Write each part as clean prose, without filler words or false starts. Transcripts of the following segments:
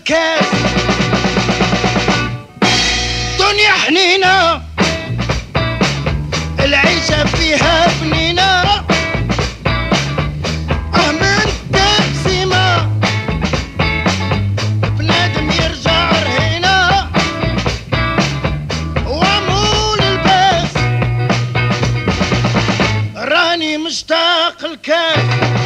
الكاس. دنيا حنينة العيشة فيها بنينة، من تبسيمة بنادم يرجع رهينة وعمول الباس. راني مشتاق الكاس.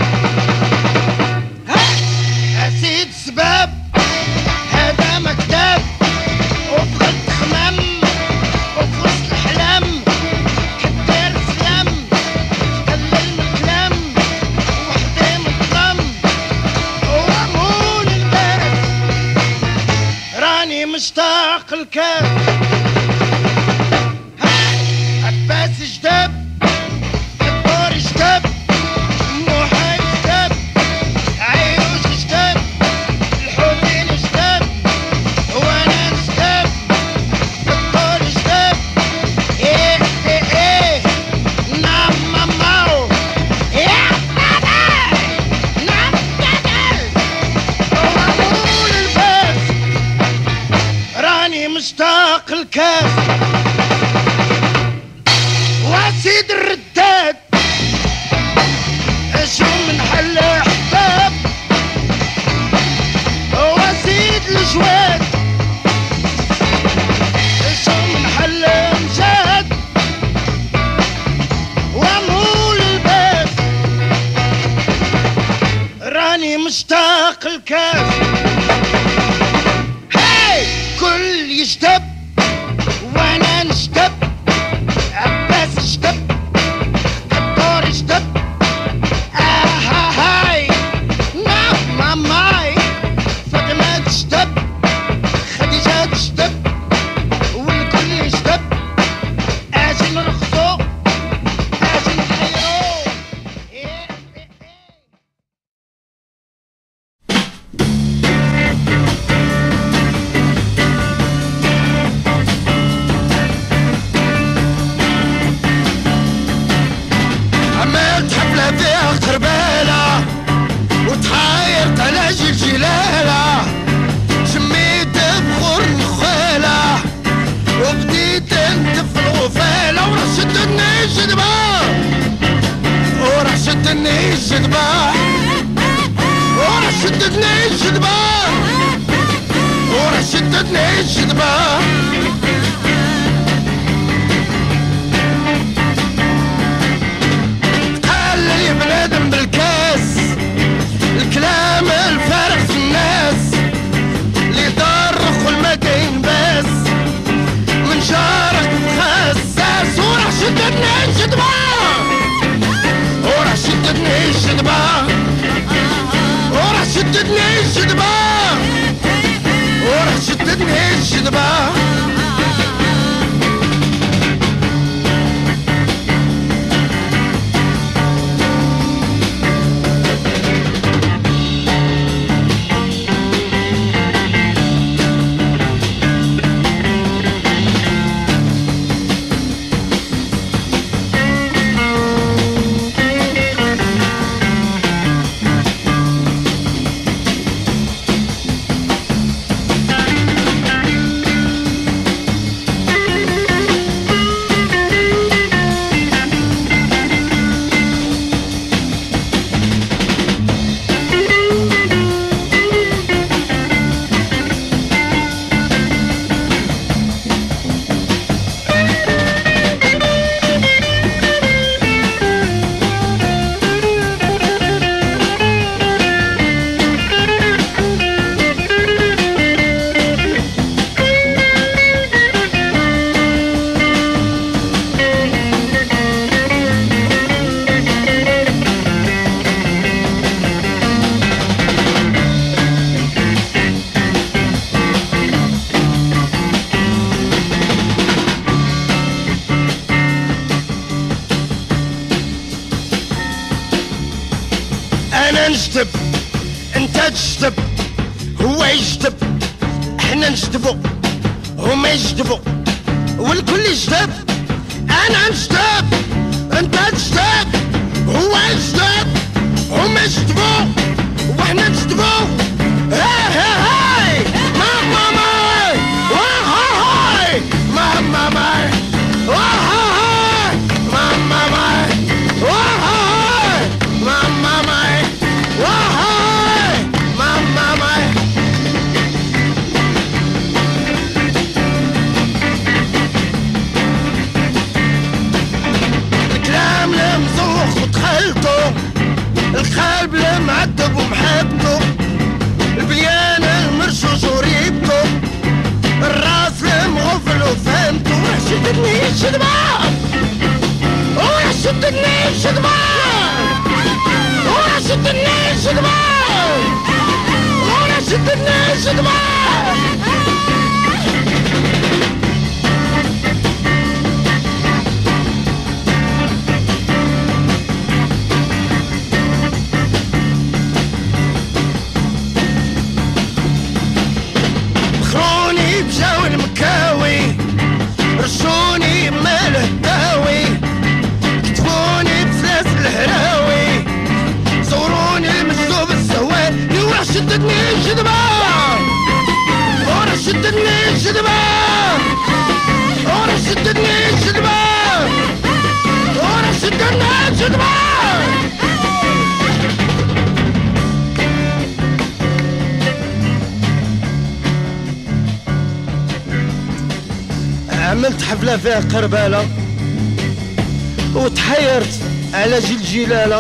أسيد سباب هذا مكتب وبغد خمام وفي وسط الحلام كدار سلام تقلل من الكلام وحدي من الظلام وعمول الباس. راني مشتاق الكاس. عباس جداب الدور جداب موحي جداب عيوش جداب الحوتين جداب وانا جداب الدور جداب. ايه ايه ايه نعم ماماو يا بابا نعم بابا وعمول الباس. راني مشتاق الكاس. وسيد الرداد شو من حل احباب وسيد الجواد شو من حل امجاد وعمول الباس. راني مشتاق الكاس. هاي كل يجتب وانا نجتب. عباس جدب الدور جدب هاي نعم ماماي فاطمة جدب خديجة جدب والكل يجدب. اجي نرخصو اجي نحيرو. عملت حفلة فيها خربالة وتحايرت على جلالة. شميت بخور النخالة وبديت انتف الغفالة وراح شدتني الجدبة وراح شدتني الجدبة وراح شدتني الجدبة وراح شدتني الجدبة. تقلل يا بنادم بالكاس الكلام الفارغ في الناس اللي يضرخ والمكاين باس من جارك خساس. وراح شدتني الجدبة وراح شدتني الجدبة وراح شدتني الجدبة وراح شدتني الجدبة. انا نجتب انت تجتب هو يجتب احنا نجتبو هما يجتبو والكل يجتب. انا نجتب انت تجتب هو يجتب هما يجتبو واحنا نجتبو. هاي هاي القلب المعذب ومحبته، البيان المرشوش وريبته، الراس المغفل وفهمته. شدني شدبا شدني شدبا شدني شدبا شدني شدبا. بخروني بجاو المكاوي، رشوني مال الداوي، كتفوني بثلاث الهراوي، صوروني المجذوب السواد. ورا شدتني شدبا ورا شدتني شدبا ورا شدتني شدبا ورا شدتني شدبا. عملت حفلة فيها قربالة وتحيرت على جيل جلالة،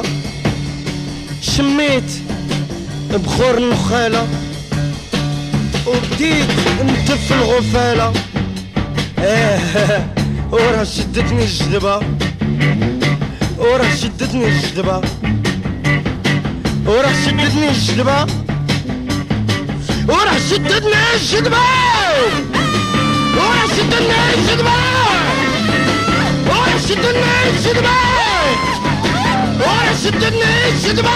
شميت بخور النخالة وبديت نتف الغفالة. ورا شدتني الجذبة ورا شدتني الجذبة ورا شدتني الجذبة ورا شدتني الجذبة ورا شدتني الجذبة ورا شدتني الجذبة ورا شدتني الجذبة.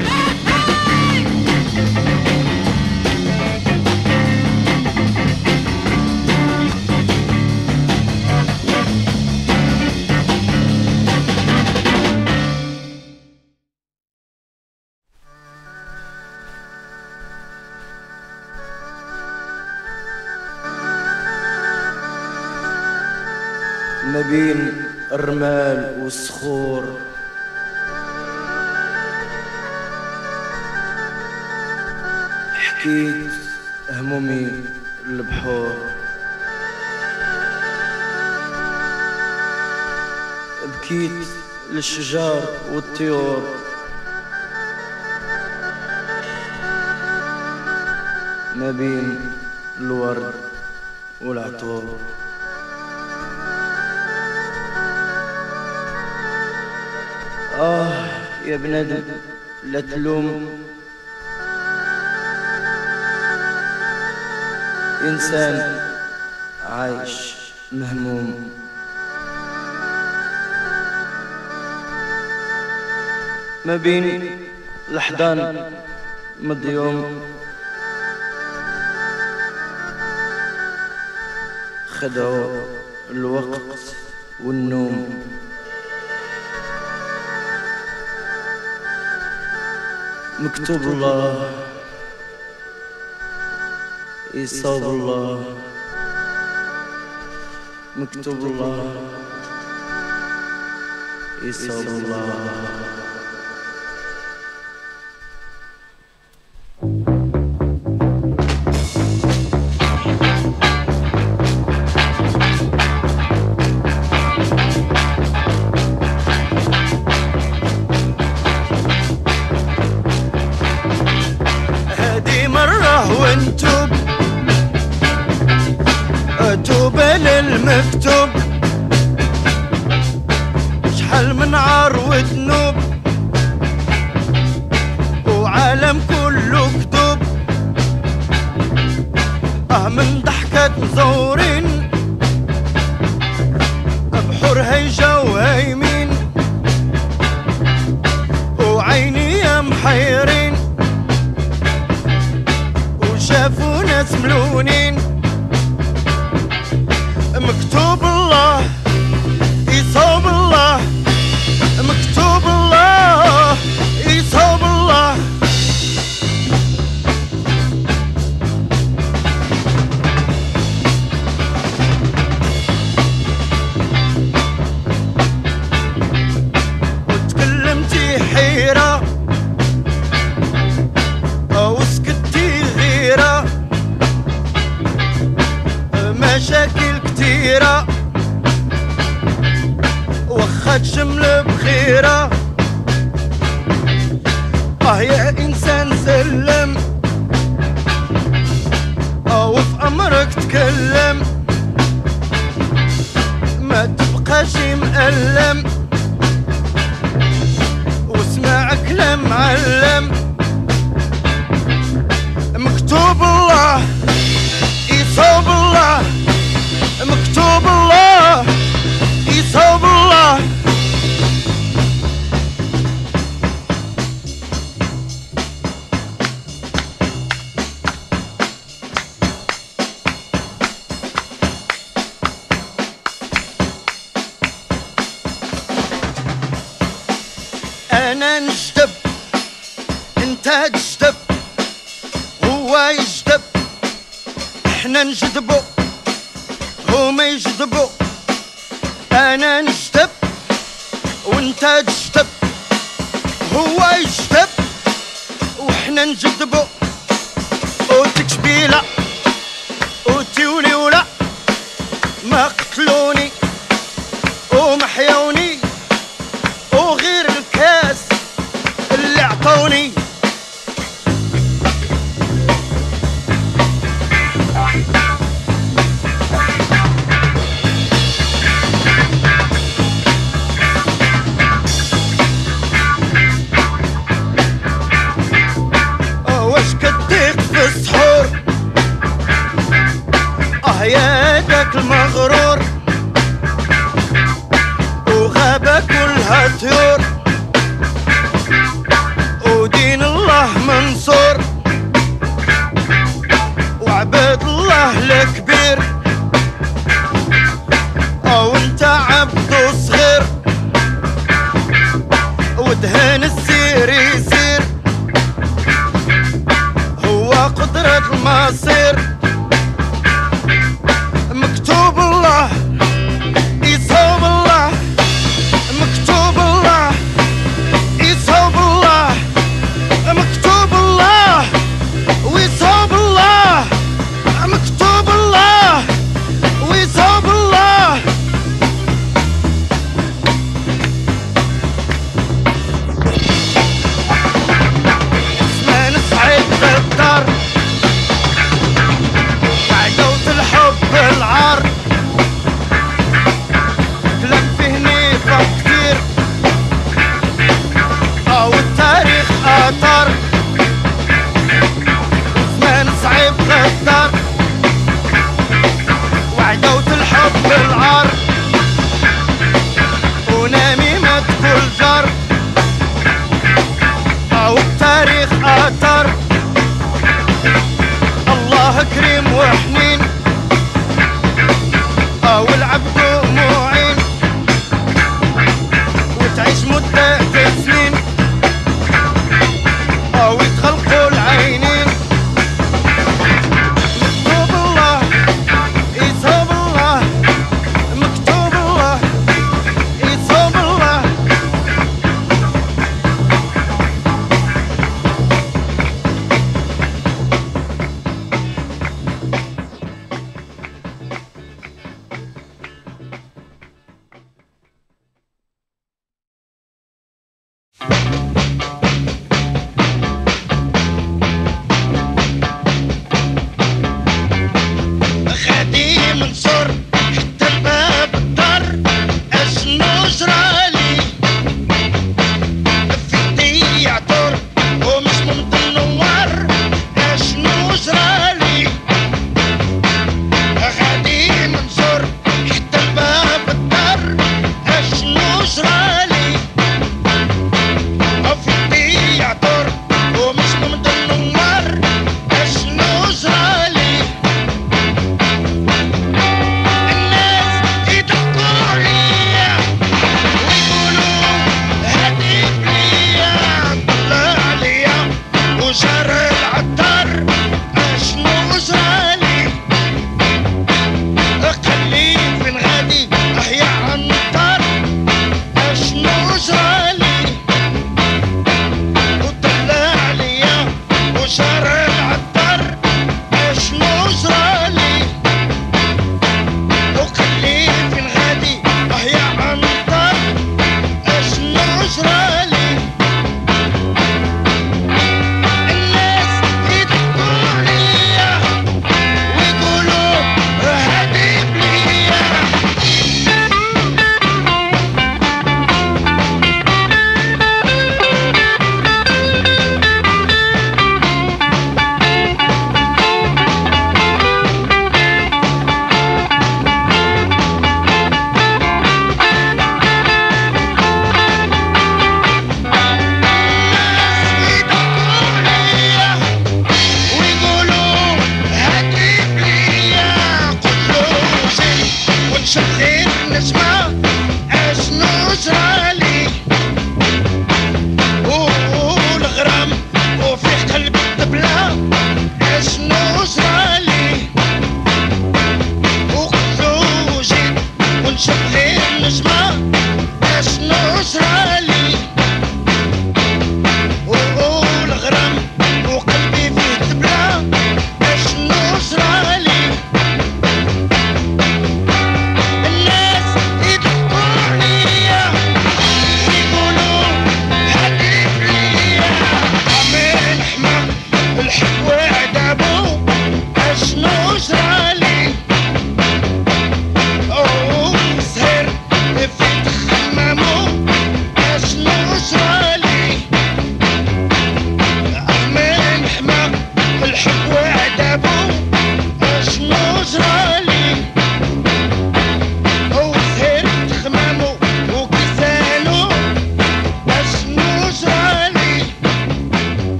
ما بين الرمال والصخور حكيت همومي للبحور، بكيت للشجار والطيور، ما بين الورد والعطور. يا بنادم لا تلوم، إنسان عايش مهموم. ما بين الأحضان مضيوم، خدعوا الوقت والنوم. مكتوب الله يصوب الله، مكتوب الله يصوب الله. ونتوب توب للمكتوب، شحال من عار وذنوب وعالم كله كذوب. من ضحكات مزورين بحور هيجا وهيمين، وعيني يا محيرين شافوا ناس ملونين. مكتوب الله يصوب الله، مكتوب الله يصوب الله. وتكلمتي حيرة وسكتي غيرة، مشاكل كتيرة واخا تشمل بخيرة. يا انسان سلم وفي امرك تكلم، ما تبقاش مألم واسمع كلام معلم. مكتوب الله يصوب الله، مكتوب الله يصوب الله. أنا نجدب أنت تجدب، هو يجدب احنا نجدبو هما يجدبو. أنا نجدب وأنت تجدب، هو يجدب وحنا نجدبو. أوتك شبيلة أوتي وليولا، ما قتلوني ومحيوني وغير الكاس اللي عطوني. واش كديق في السحور يا داك المغرور، وغابة كلها طيور ودين الله منصور، وعباد الله الكبير وانت عبد صغير، ودهن السير يسير هو قدرة المصير. مكتوب الله يصوب الله، مكتوب الله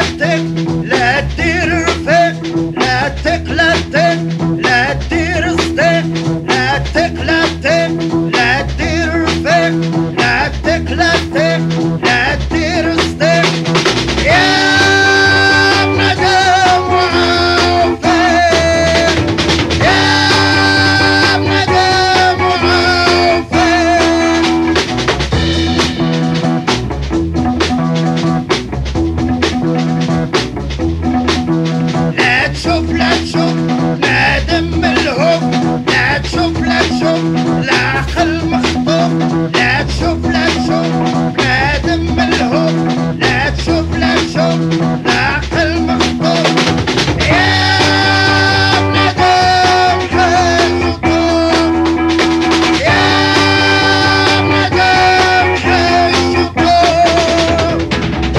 تك لا تدير رفيق، لا تك لا تك لا تدير صديق، لا تك لا تك لا تدير رفيق، لا تك لا تك لا تدير صديق. يا بنادم وعوفير، يا بنادم وعوفير. لا تشوف لا تشوف نادم الهوف، لا تشوف لا تشوف العقل مخطوف، لا تشوف لا تشوف نادم الهوف، لا تشوف لا تشوف العقل مخطوف. يا بنادم حي شطوف، يا بنادم حي شطوف.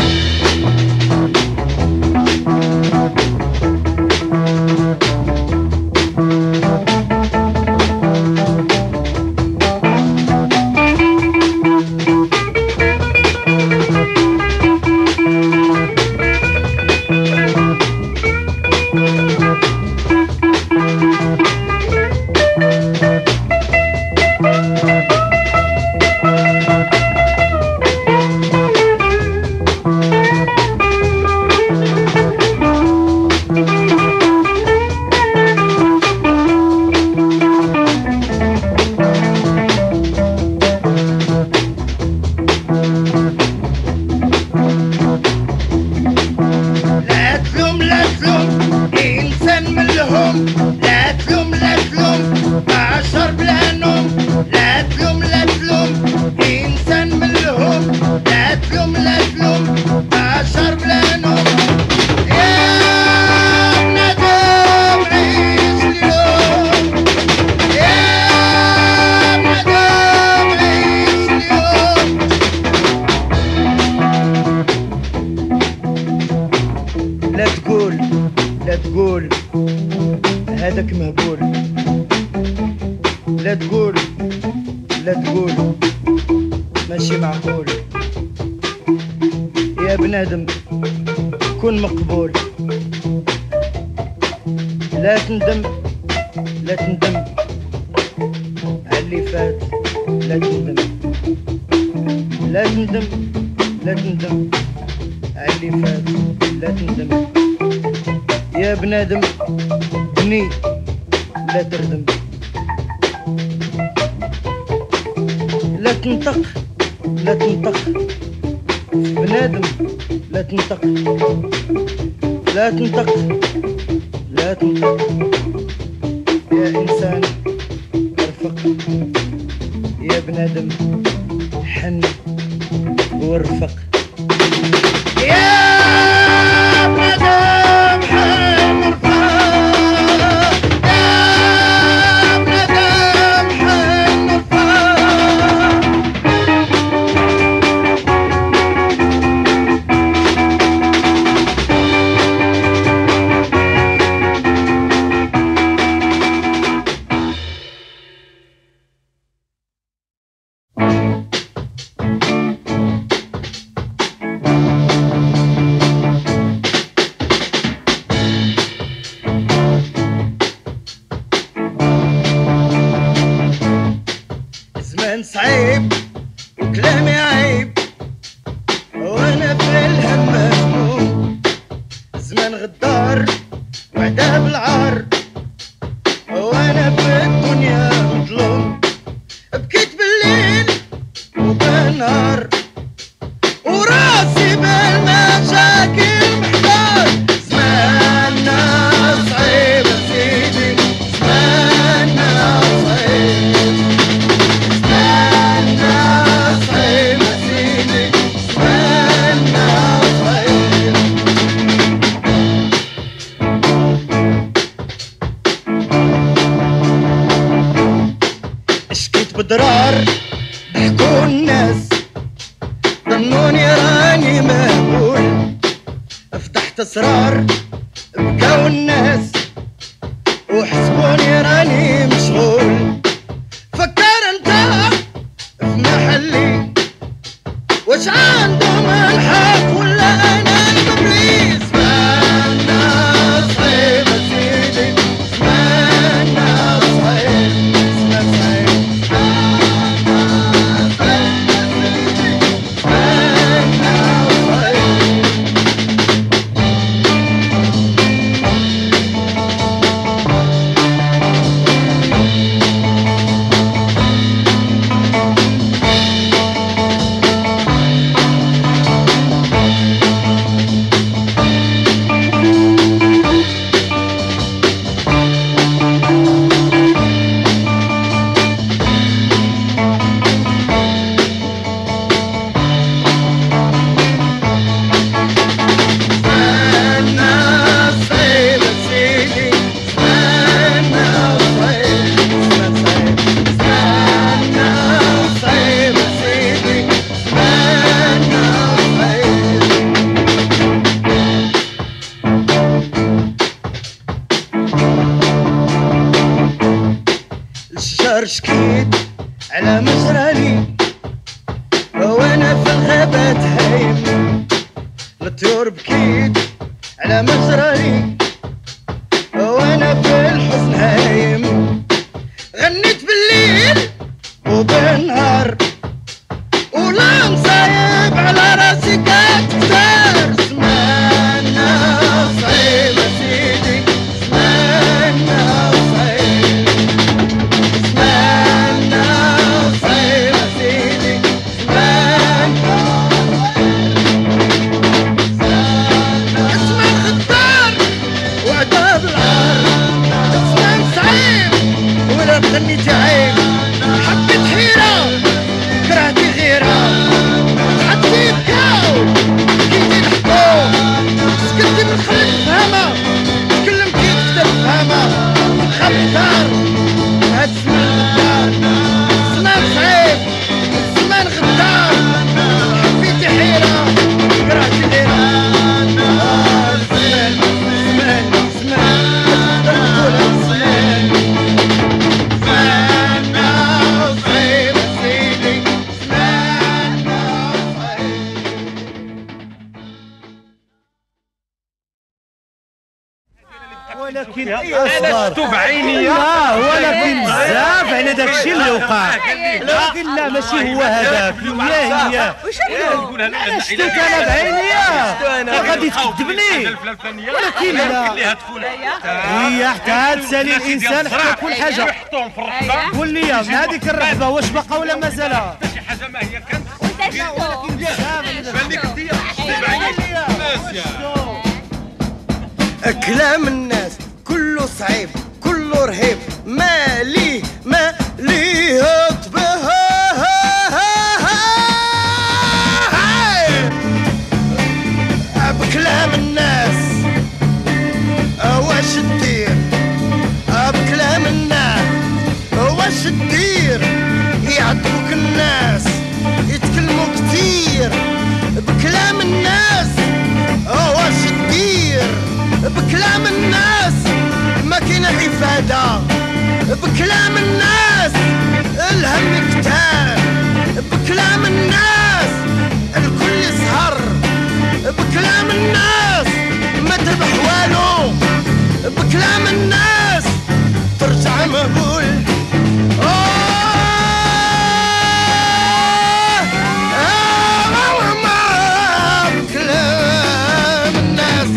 لا تلوم لا تلوم إنسان ملهوم، لا تلوم لا تلوم عشر بلا نوم، لا تلوم لا تلوم إنسان ملهوم، لا تلوم لا تلوم عشر بلا نوم. يا بنادم عيش اليوم، يا بنادم عيش اليوم. لا تقول لا تقول هذاك مهبول، لا تقول لا تقول ماشي معقول. يا بنادم كن مقبول، لا تندم لا تندم على اللي فات، لا تندم لا تندم لا تندم على اللي فات، لا تندم. يا بنادم بني لا تردم، لا تنطق لا تنطق بنادم، لا تنطق لا تنطق لا تنطق. يا إنسان ارفق، يا بنادم حن وارفق. يا بنادم حن وارفق، يا بنادم حن وارفق. زمان صعيب وكلامي عيب، وانا في الهم مهموم. زمان غدار وعذاب العار، وانا في الدنيا مظلوم. بكيت بالليل وبالنهار، وراسي بالمشاكل محتار. زماننا صعيب سيدي، زماننا صعيب، زماننا صعيب سيدي، زماننا صعيب. شكيت بضرار ضحكوا الناس، ظنوني راني مهبول. فتحت اسرار بكاو الناس، وحسبوني راني مشغول. فكر انت في محلي، واش عندهم الحق ولا انا المبريز؟ الطيور بكيت على مجراني وانا في الحزن هايم، غنيت بالليل وبالنهار ولا مصايب على راسي كتكسر. زماننا صعيب سيدي، زماننا صعيب، زماننا صعيب سيدي، زماننا اسمع خطار وعذاب العار، زمان صعيب ولا غنيتي عيب، حبيت حيرة كرهتي غيرها، حطيت كاو بكيتي نحكو، سكتي من خلق فهمة، تكلم كيف تقدر تفهمها، خاف كتار هاد الزمان غدار، زمان صعيب الزمان غدار، حبيتي حيرة كرهتي غيرها، الزمان زمان زمان تقدر تقولها الزمان، زماننا صعيب سيدي، زماننا صعيب. ولكن انا شفتو بعيني ولكن بزاف على داكشي اللي وقع، لكن لا ماشي هو هذاك، هي شفتك انا بعيني غادي تكذبني، ولكن لا هي حتى تسالي الانسان حتى كل حاجه. قول لي من هذيك الرحبه واش باقا ولا مازال؟ شي حاجه ما هي كانت ولكن بزاف بان لك انت شفتي بعينيك الناس يا كلام الناس كله صعيب كله رهيب، ماليه بكلام الناس واش تدير، بكلام الناس واش تدير، يعذبوك الناس يتكلموا كتير، بكلام الناس واش تدير، بكلام الناس ما كاين إفادة، بكلام الناس الهم كتار، بكلام الناس الكل يسهر، بكلام الناس ما تربح والو، بكلام الناس ترجع مهبول. بكلام الناس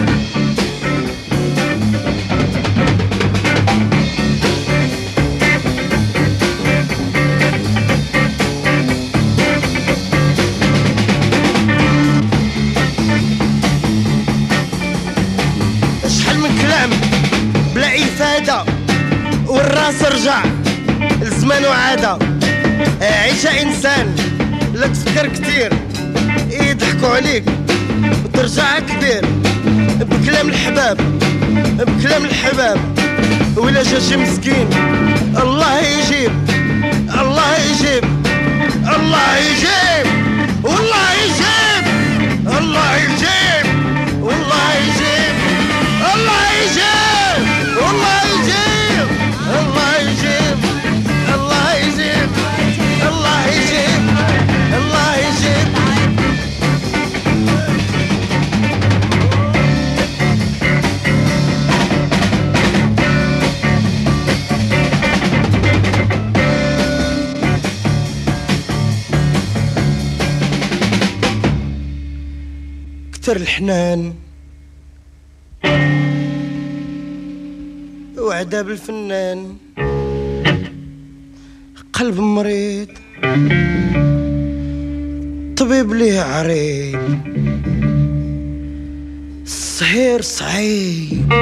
شحال من كلام بلا إفادة والراس رجع الزمان وعادة، عيش إنسان لا تفكر كتير، يضحكوا عليك وترجع كبير، بكلام الحباب بكلام الحباب، ولا جا شي مسكين الله يجيب، الله يجيب، الله يجيب، والله يجيب، الله يجيب، والله يجيب، الله يجيب، والله يجيب، الله يجيب، الله يجيب، الله يجيب، الله يجيب. كتر الحنان وعذاب الفنان، قلب مريض طبيب ليه عريض، الصهير صعيب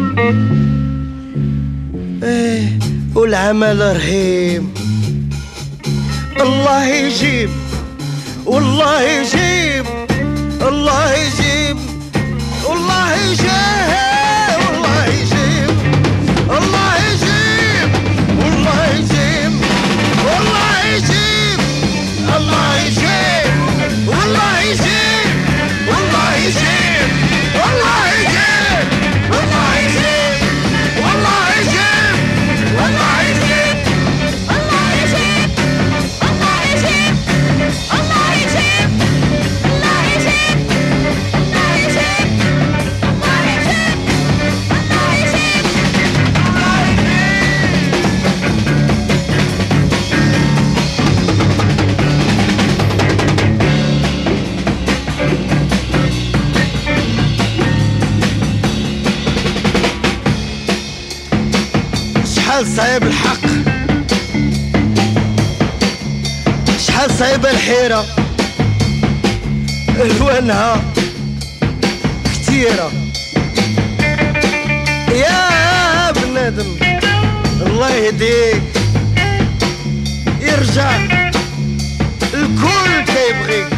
والعمل رهيب، الله يجيب والله يجيب، الله يجيب، والله يجيب، والله يجيب، الله يجيب، والله يجيب، والله يجيب، الله يجيب، والله يجيب، والله يجيب، والله يجيب، والله يجيب، والله يجيب، والله يجيب، الله يجيب، الله يجيب، الله يجيب، الله يجيب، الله يجيب. شحال صعيب الحق، شحال صعيبة الحيرة، الوانها كتيرة يا بنادم. الله يهديك يرجع الكل كيبغيك،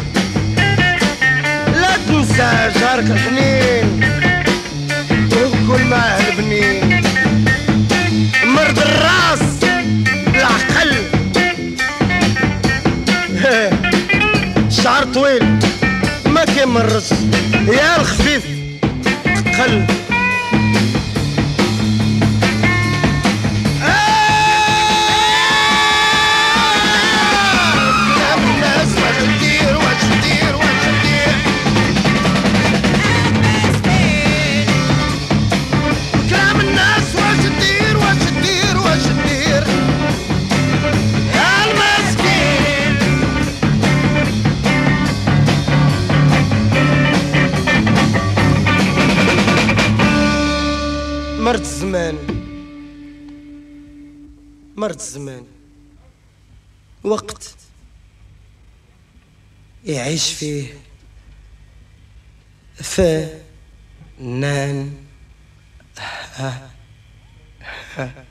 لا تنسى جارك الحنين وكل معاه البنين. مرض الراس العقل شعر طويل ما كيمرش، يا الخفيف تقل. مرت الزمان، مرت الزمان، وقت يعيش فيه فنان.